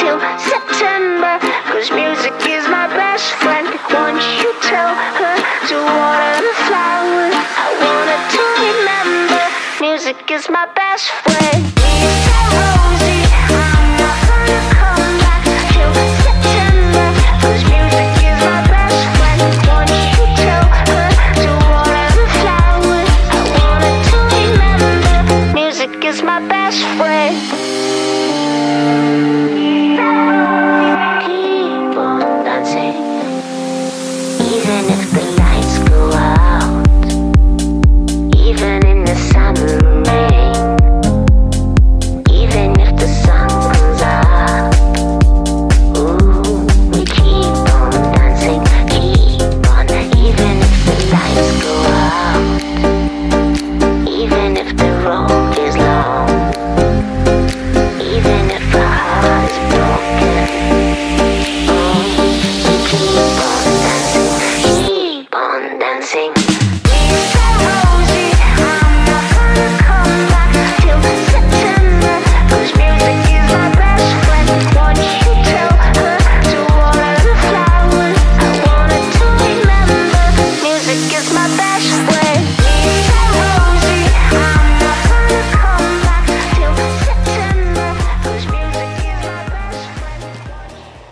till September, 'cause music is my best friend. Won't you tell her to water the flowers? I want her to remember music is my best friend.